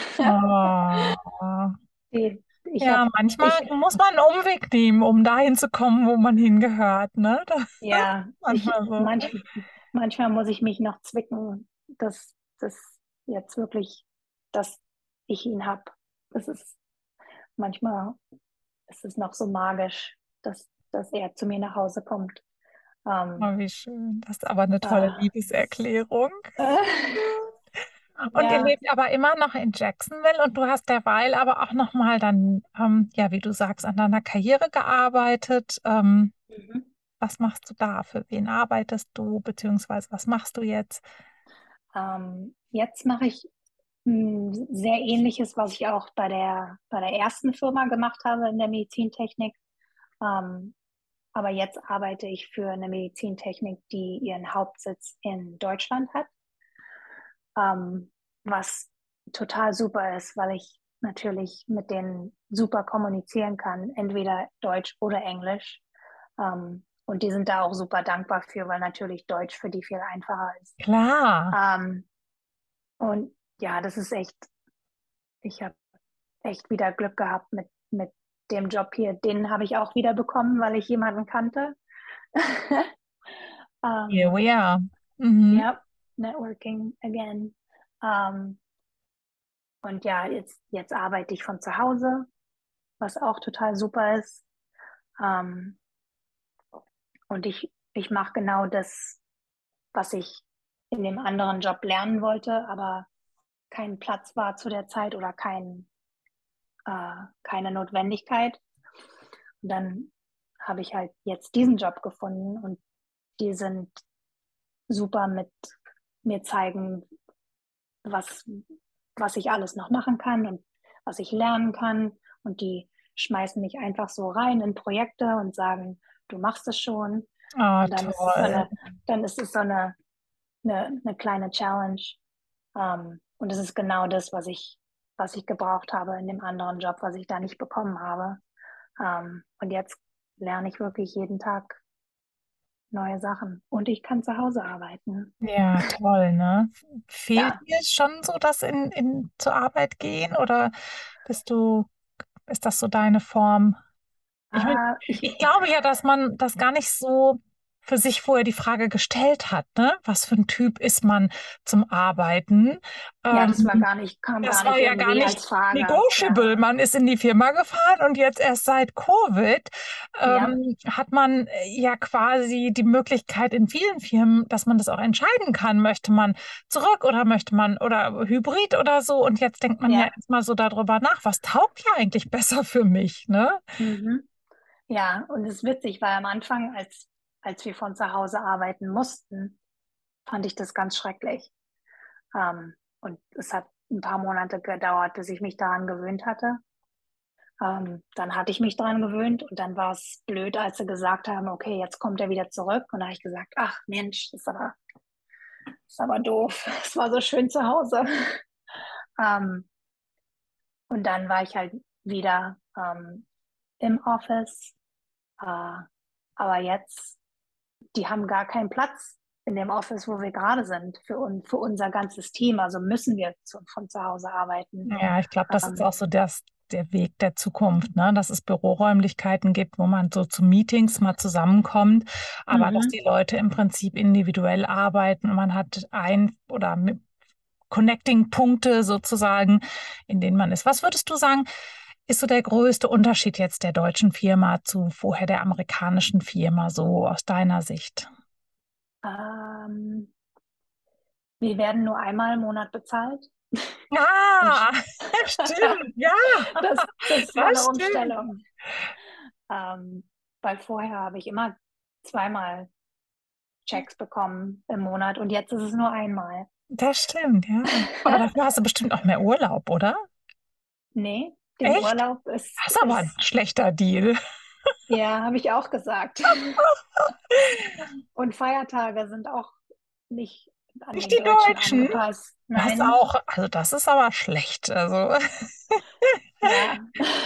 Oh. Ich Ja, habe, manchmal ich, muss man einen Umweg nehmen, um dahin zu kommen, wo man hingehört, ne? Das ist ja, manchmal so. manchmal muss ich mich noch zwicken, dass jetzt wirklich, dass ich ihn habe. Das ist, manchmal ist es noch so magisch, dass er zu mir nach Hause kommt. Ähm, Oh, wie schön. Das ist aber eine tolle äh, Liebeserklärung. äh, Und ihr ja, lebt aber immer noch in Jacksonville und du hast derweil aber auch noch mal dann, ja, wie du sagst, an deiner Karriere gearbeitet. mhm. Was machst du da? Für wen arbeitest du? Beziehungsweise was machst du jetzt? Jetzt mache ich sehr ähnliches, was ich auch bei der ersten Firma gemacht habe in der Medizintechnik. Ähm, aber jetzt arbeite ich für eine Medizintechnik, die ihren Hauptsitz in Deutschland hat, was total super ist, weil ich natürlich mit denen super kommunizieren kann, entweder Deutsch oder Englisch. Und die sind da auch super dankbar für, weil natürlich Deutsch für die viel einfacher ist. Klar. Ähm, und ja, das ist echt, ich habe echt wieder Glück gehabt mit dem Job hier. Den habe ich auch wieder bekommen, weil ich jemanden kannte. Here ähm, we are. Mhm. ja, Networking again. Ähm, und ja, jetzt arbeite ich von zu Hause, was auch total super ist. Ähm, und ich mache genau das, was ich in dem anderen Job lernen wollte, aber kein Platz war zu der Zeit oder keine Notwendigkeit. Und dann habe ich halt jetzt diesen Job gefunden und die sind super mit mir zeigen, was, was ich alles noch machen kann und was ich lernen kann. Und die schmeißen mich einfach so rein in Projekte und sagen, du machst es schon. Ah, Und toll. dann ist es so eine kleine Challenge. Und es ist genau das, was ich gebraucht habe in dem anderen Job, was ich da nicht bekommen habe. Und jetzt lerne ich wirklich jeden Tag neue Sachen. Und ich kann zu Hause arbeiten. Ja, toll, ne? Fehlt Ja, dir schon so das in zur Arbeit gehen oder bist du, ist das so deine Form? Ich meine, ich, ich glaube ja, dass man das gar nicht so für sich vorher die Frage gestellt hat, ne? Was für ein Typ ist man zum Arbeiten? ja, das war Ähm, kam gar Das war nicht ja gar irgendwie nicht als Frage. Ja, negotiable. Man ist in die Firma gefahren und jetzt erst seit Covid ja, hat man ja quasi die Möglichkeit in vielen Firmen, dass man das auch entscheiden kann. Möchte man zurück oder möchte man oder Hybrid oder so? Und jetzt denkt man ja ja. erstmal so darüber nach, was taugt ja eigentlich besser für mich, ne? Mhm. Ja, und es ist witzig, weil am Anfang, als wir von zu Hause arbeiten mussten, fand ich das ganz schrecklich. Und es hat ein paar Monate gedauert, bis ich mich daran gewöhnt hatte. Dann hatte ich mich daran gewöhnt und dann war es blöd, als sie gesagt haben, okay, jetzt kommt er wieder zurück. Und da habe ich gesagt, ach Mensch, ist aber doof. Es war so schön zu Hause. Ähm, und dann war ich halt wieder im Office. Äh, aber jetzt, die haben gar keinen Platz in dem Office, wo wir gerade sind, für unser ganzes Team. Also müssen wir von zu Hause arbeiten. Ja, ich glaube, das ist auch Ähm, so der Weg der Zukunft, ne? Dass es Büroräumlichkeiten gibt, wo man so zu Meetings mal zusammenkommt, aber dass mhm. die Leute im Prinzip individuell arbeiten und man hat Connecting-Punkte sozusagen, in denen man ist. Was würdest du sagen, ist so der größte Unterschied jetzt der deutschen Firma zu vorher der amerikanischen Firma, so aus deiner Sicht? ähm, Wir werden nur einmal im Monat bezahlt. Und Ah, stimmt, ja, das war das eine stimmt. Umstellung. Ähm, Weil vorher habe ich immer zweimal Checks bekommen im Monat und jetzt ist es nur einmal. Das stimmt, ja. Aber dafür hast du bestimmt auch mehr Urlaub, oder? Nee, den Echt? Urlaub Das ist aber ein schlechter Deal. ja, habe ich auch gesagt. Und Feiertage sind auch nicht an Nicht den die Deutschen Deutschen. angepasst. Das Nein, auch, also das ist aber schlecht. Also, ja.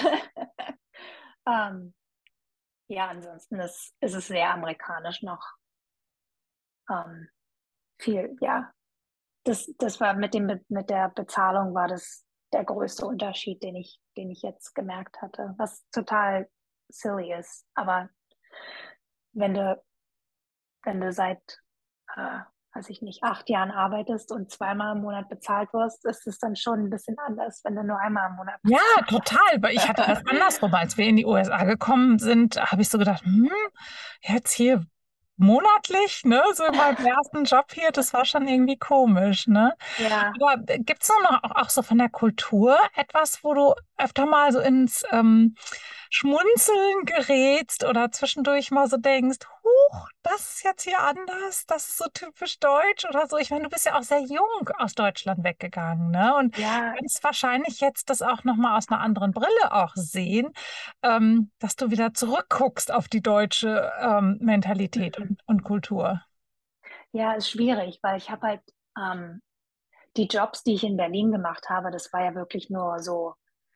ähm, ja, ansonsten ist es sehr amerikanisch noch. Ähm, Viel, ja. Das war mit der Bezahlung war das der größte Unterschied, den ich jetzt gemerkt hatte, was total silly ist. Aber wenn du, wenn du seit, weiß ich nicht, 8 Jahren arbeitest und zweimal im Monat bezahlt wirst, ist es dann schon ein bisschen anders, wenn du nur einmal im Monat ja, bezahlt total. Weil ich hatte das andersrum. Als wir in die USA gekommen sind, habe ich so gedacht, jetzt hier monatlich, ne, so in meinem ersten Job hier, das war schon irgendwie komisch, ne? Ja, Aber gibt es noch auch so von der Kultur etwas, wo du öfter mal so ins Schmunzeln gerätst oder zwischendurch mal so denkst, huch, das ist jetzt hier anders, das ist so typisch deutsch oder so. Ich meine, du bist ja auch sehr jung aus Deutschland weggegangen, ne? Und ja, kannst wahrscheinlich jetzt das auch nochmal aus einer anderen Brille auch sehen, dass du wieder zurückguckst auf die deutsche Mentalität mhm. und Kultur. Ja, ist schwierig, weil ich habe halt ähm, die Jobs, die ich in Berlin gemacht habe, das war ja wirklich nur so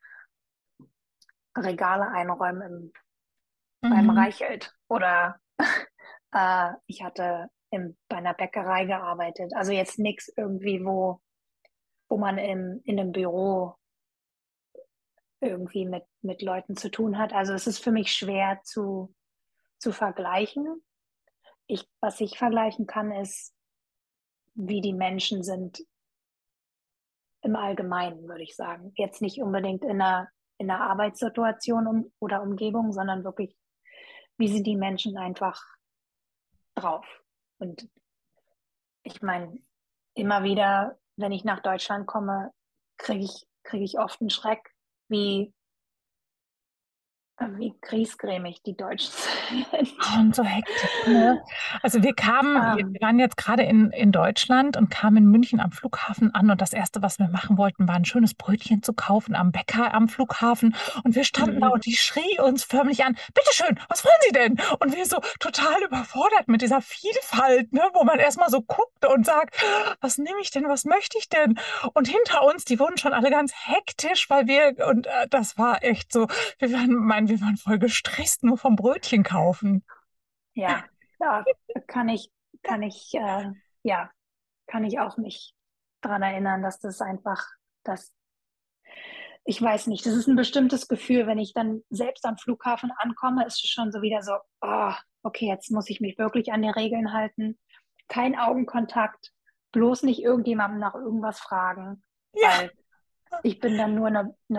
Regale einräumen beim Mhm. Reichelt oder ich hatte bei einer Bäckerei gearbeitet. Also jetzt nichts irgendwie, wo man in einem Büro irgendwie mit Leuten zu tun hat. Also es ist für mich schwer zu vergleichen. Was ich vergleichen kann, ist, wie die Menschen sind im Allgemeinen, würde ich sagen. Jetzt nicht unbedingt in einer Arbeitssituation oder Umgebung, sondern wirklich, wie sind die Menschen einfach drauf. Und ich meine, immer wieder, wenn ich nach Deutschland komme, kriege ich oft einen Schreck, wie, wie griesgrämig die Deutschen sind. Und so hektisch, ne? Also wir Ähm, waren jetzt gerade in Deutschland und kamen in München am Flughafen an und das Erste, was wir machen wollten, war ein schönes Brötchen zu kaufen am Bäcker am Flughafen und wir standen da mhm. und die schrie uns förmlich an, bitteschön, was wollen Sie denn? Und wir so total überfordert mit dieser Vielfalt, ne? Wo man erstmal so guckt und sagt, was nehme ich denn, was möchte ich denn? Und hinter uns, die wurden schon alle ganz hektisch, weil das war echt so, wir waren voll gestresst, nur vom Brötchen kaufen. Ja, da kann ich, kann ich, ja, kann ich auch mich dran erinnern, dass das einfach, dass ich weiß nicht, das ist ein bestimmtes Gefühl, wenn ich dann selbst am Flughafen ankomme, ist es schon so wieder so, oh, okay, jetzt muss ich mich wirklich an die Regeln halten. Kein Augenkontakt, bloß nicht irgendjemandem nach irgendwas fragen, Ja, weil ich bin dann nur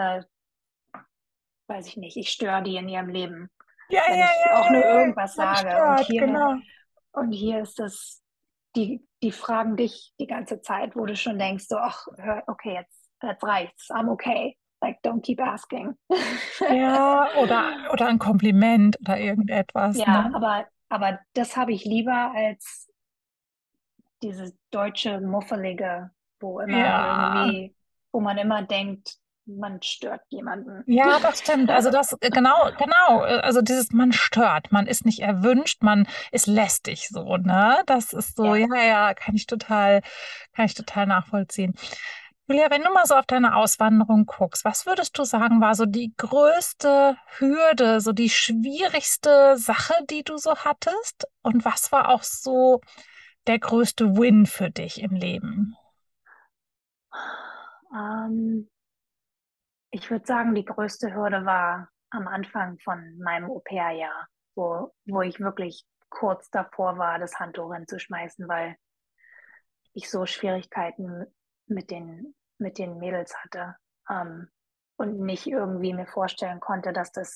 weiß ich nicht, ich störe die in ihrem Leben, ja, wenn ja, ich ja, auch ja, nur ja. irgendwas Man sage. stört, genau. Und hier ist das, die fragen dich die ganze Zeit, wo du schon denkst, so, ach, okay, jetzt reicht's, I'm okay. Like, don't keep asking. Ja, oder ein Kompliment oder irgendetwas, ne? Ja, aber das habe ich lieber als dieses deutsche, muffelige, Ja, wo man immer denkt, man stört jemanden. ja, das stimmt. Also genau. Also dieses, man stört, man ist nicht erwünscht, man ist lästig so, ne? Das ist so, Ja. ja, ja, kann ich total nachvollziehen. Julia, wenn du mal so auf deine Auswanderung guckst, was würdest du sagen, war so die größte Hürde, so die schwierigste Sache, die du so hattest? Und was war auch so der größte Win für dich im Leben? Ähm, Ich würde sagen, die größte Hürde war am Anfang von meinem Au-pair-Jahr, wo ich wirklich kurz davor war, das Handtuch hinzuschmeißen, weil ich so Schwierigkeiten mit den Mädels hatte, und nicht irgendwie mir vorstellen konnte,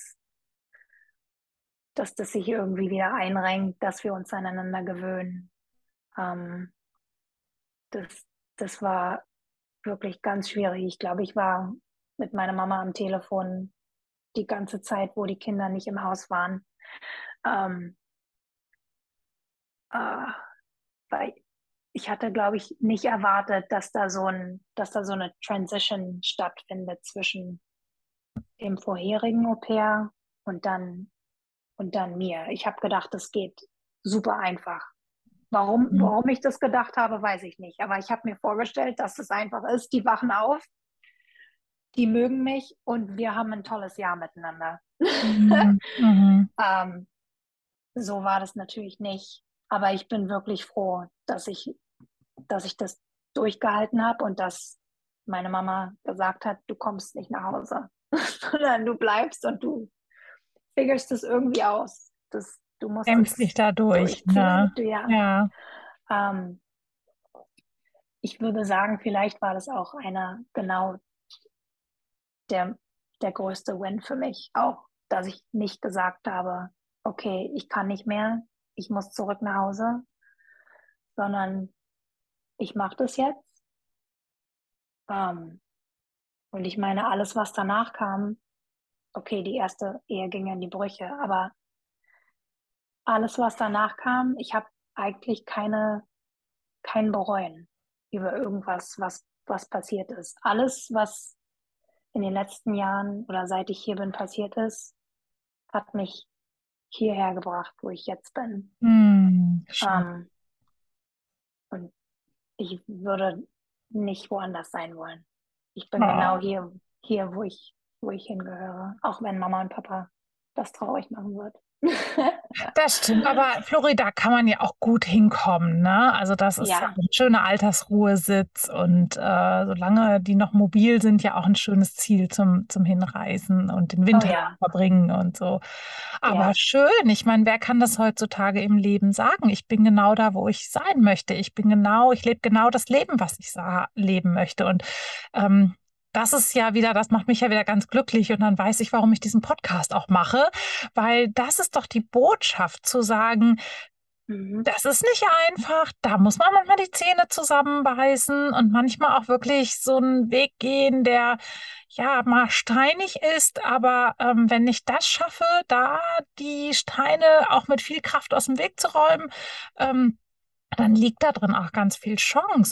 dass das sich irgendwie wieder einrenkt, dass wir uns aneinander gewöhnen. Ähm, das, das war wirklich ganz schwierig. Ich glaube, ich war mit meiner Mama am Telefon die ganze Zeit, wo die Kinder nicht im Haus waren. Ähm, äh, Weil ich hatte, glaube ich, nicht erwartet, dass da so eine Transition stattfindet zwischen dem vorherigen Au-pair und und dann mir. Ich habe gedacht, das geht super einfach. Mhm. Warum ich das gedacht habe, weiß ich nicht. Aber ich habe mir vorgestellt, dass es einfach ist. Die wachen auf, die mögen mich und wir haben ein tolles Jahr miteinander. Mhm. Mhm. ähm, So war das natürlich nicht. Aber ich bin wirklich froh, dass ich das durchgehalten habe und dass meine Mama gesagt hat, du kommst nicht nach Hause, sondern du bleibst und du figurst es irgendwie aus. Du musst Kämpfst dich es da durch, durchziehen. ne? Ja. Ja. Ähm, Ich würde sagen, vielleicht war das auch genau der, der größte Win für mich. Auch, dass ich nicht gesagt habe, okay, ich kann nicht mehr, ich muss zurück nach Hause, sondern ich mache das jetzt. Ähm, und ich meine, alles, was danach kam, okay, die erste Ehe ging in die Brüche, aber alles, was danach kam, ich habe eigentlich kein Bereuen über irgendwas, was passiert ist. Alles, was in den letzten Jahren oder seit ich hier bin passiert ist, hat mich hierher gebracht, wo ich jetzt bin. Schön. Ähm, und ich würde nicht woanders sein wollen. Ich bin genau Oh. hier, wo ich hingehöre, auch wenn Mama und Papa das traurig machen wird. Das stimmt, aber Florida kann man ja auch gut hinkommen, ne? Also das ist ja Ja, ein schöner Altersruhesitz und solange die noch mobil sind, ja auch ein schönes Ziel zum Hinreisen und den oh Winter da ja, verbringen und so. Aber ja, schön, ich meine, wer kann das heutzutage im Leben sagen? Ich bin genau da, wo ich sein möchte. Ich lebe genau das Leben, was ich leben möchte. Und ähm, das ist ja wieder, das macht mich ja wieder ganz glücklich und dann weiß ich, warum ich diesen Podcast auch mache, weil das ist doch die Botschaft zu sagen, Das ist nicht einfach. Da muss man manchmal die Zähne zusammenbeißen und manchmal auch wirklich so einen Weg gehen, der ja mal steinig ist. Aber wenn ich das schaffe, da die Steine auch mit viel Kraft aus dem Weg zu räumen, ähm, dann liegt da drin auch ganz viel Chance.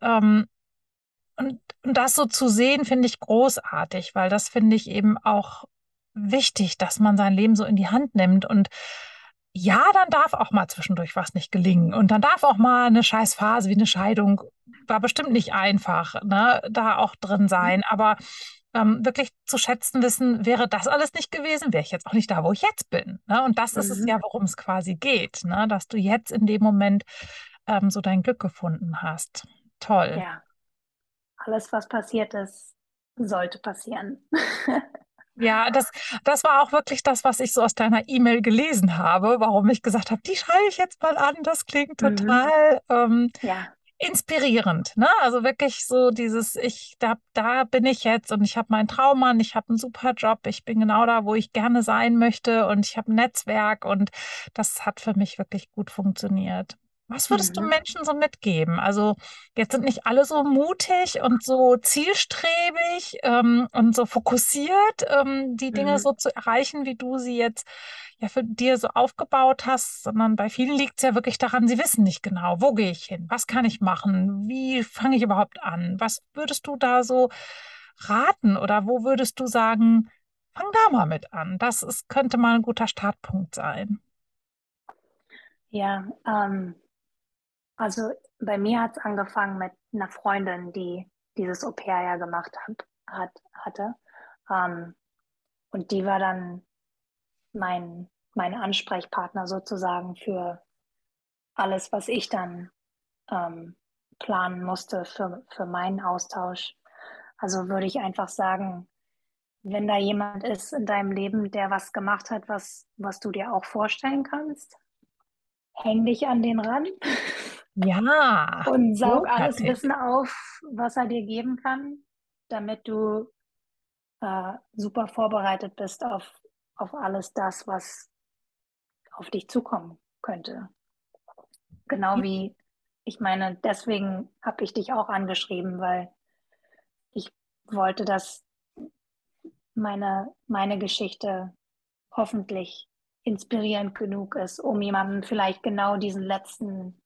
Und das so zu sehen, finde ich großartig, weil das finde ich eben auch wichtig, dass man sein Leben so in die Hand nimmt. Und ja, dann darf auch mal zwischendurch was nicht gelingen. Und dann darf auch mal eine Scheißphase wie eine Scheidung, war bestimmt nicht einfach, ne, da auch drin sein. Aber wirklich zu schätzen wissen, wäre das alles nicht gewesen, wäre ich jetzt auch nicht da, wo ich jetzt bin. Ne? Und das ist es ja, worum es quasi geht, ne? Dass du jetzt in dem Moment so dein Glück gefunden hast. Toll. Ja, alles, was passiert ist, sollte passieren. Ja, das war auch wirklich das, was ich so aus deiner E-Mail gelesen habe, warum ich gesagt habe, die schreibe ich jetzt mal an. Das klingt Mhm. total Ja. inspirierend, ne? Also wirklich so dieses, da bin ich jetzt und ich habe meinen Traummann, ich habe einen super Job, ich bin genau da, wo ich gerne sein möchte und ich habe ein Netzwerk und das hat für mich wirklich gut funktioniert. Was würdest du Mhm. Menschen so mitgeben? Also jetzt sind nicht alle so mutig und so zielstrebig und so fokussiert, die Dinge Mhm. so zu erreichen, wie du sie jetzt ja für dir so aufgebaut hast, sondern bei vielen liegt es ja wirklich daran, sie wissen nicht genau, wo gehe ich hin, was kann ich machen, wie fange ich überhaupt an? Was würdest du da so raten oder wo würdest du sagen, fang da mal mit an? Könnte mal ein guter Startpunkt sein. Ja, also bei mir hat es angefangen mit einer Freundin, die dieses Au-pair ja gemacht hatte. Ähm, und die war dann mein Ansprechpartner sozusagen für alles, was ich dann ähm, planen musste für meinen Austausch. Also würde ich einfach sagen, wenn da jemand ist in deinem Leben, der was gemacht hat, was du dir auch vorstellen kannst, häng dich an den ran Ja, und saug guter alles Tipp. Wissen auf, was er dir geben kann, damit du super vorbereitet bist auf alles das, was auf dich zukommen könnte. Genau wie, ich meine, deswegen habe ich dich auch angeschrieben, weil ich wollte, dass meine Geschichte hoffentlich inspirierend genug ist, um jemandem vielleicht genau diesen letzten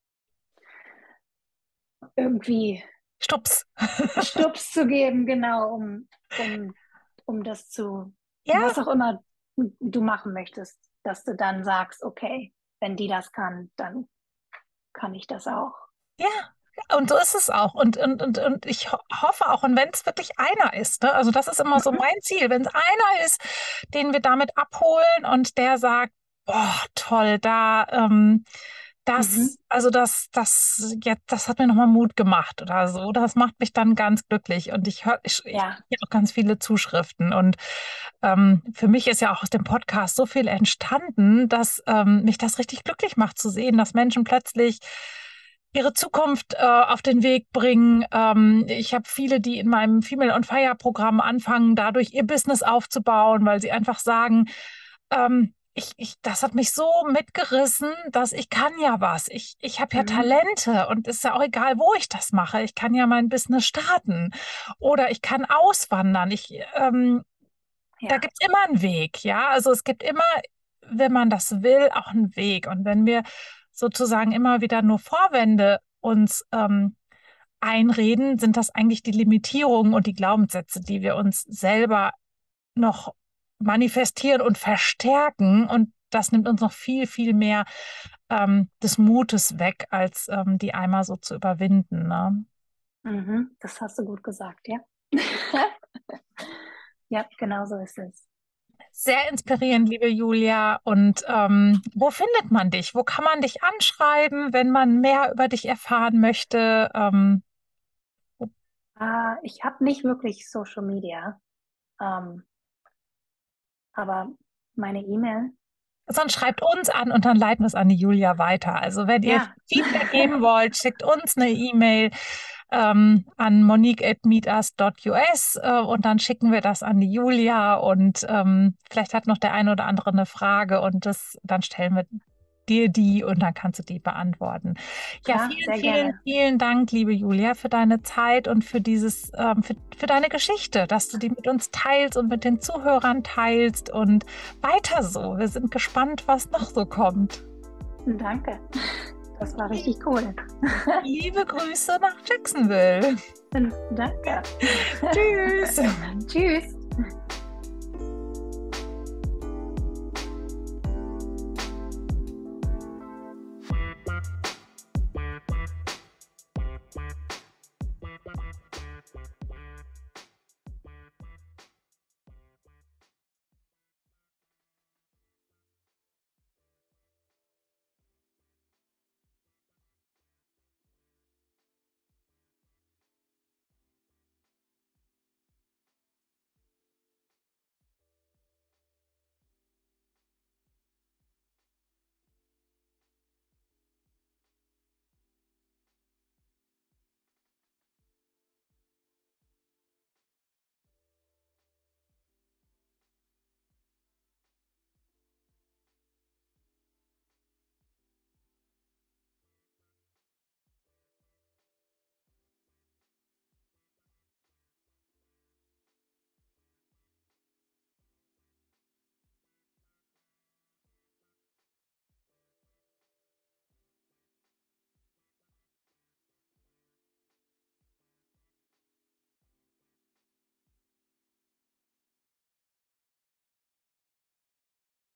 irgendwie Stups. Stups zu geben, genau, um das Ja, was auch immer du machen möchtest, dass du dann sagst, okay, wenn die das kann, dann kann ich das auch. ja. Und so ist es auch. Und ich hoffe auch, und wenn es wirklich einer ist, ne? Also das ist immer so Mhm. mein Ziel, wenn es einer ist, den wir damit abholen und der sagt, boah, toll, Mhm. das hat mir nochmal Mut gemacht oder so. Das macht mich dann ganz glücklich. Und ich Ja. kriege auch ganz viele Zuschriften. Und für mich ist ja auch aus dem Podcast so viel entstanden, dass mich das richtig glücklich macht zu sehen, dass Menschen plötzlich ihre Zukunft auf den Weg bringen. Ich habe viele, die in meinem Female on Fire Programm anfangen, dadurch ihr Business aufzubauen, weil sie einfach sagen, das hat mich so mitgerissen, dass ich kann ja was. Ich habe ja Mhm. Talente und ist ja auch egal, wo ich das mache. Ich kann ja mein Business starten oder ich kann auswandern. Da Ja. gibt es immer einen Weg, ja. Also es gibt immer, wenn man das will, auch einen Weg. Und wenn wir sozusagen immer wieder nur Vorwände uns einreden, sind das eigentlich die Limitierungen und die Glaubenssätze, die wir uns selber noch manifestieren und verstärken. Und das nimmt uns noch viel, viel mehr des Mutes weg, als die einmal so zu überwinden. Ne? Mhm. Das hast du gut gesagt, ja. Ja, genau so ist es. Sehr inspirierend, liebe Julia. Und wo findet man dich? Wo kann man dich anschreiben, wenn man mehr über dich erfahren möchte? Ich habe nicht wirklich Social Media, ähm, aber meine E-Mail, Sonst schreibt uns an und dann leiten wir es an die Julia weiter. Also wenn ihr ja. Feedback geben wollt, schickt uns eine E-Mail an monique@meetus.us und dann schicken wir das an die Julia und vielleicht hat noch der eine oder andere eine Frage und dann stellen wir dir die und dann kannst du die beantworten. Ja, sehr gerne. vielen Dank, liebe Julia, für deine Zeit und für dieses, für deine Geschichte, dass du die mit uns teilst und mit den Zuhörern teilst und weiter so. Wir sind gespannt, was noch so kommt. Danke. Das war richtig cool. Liebe Grüße nach Jacksonville. Danke. Tschüss. Tschüss.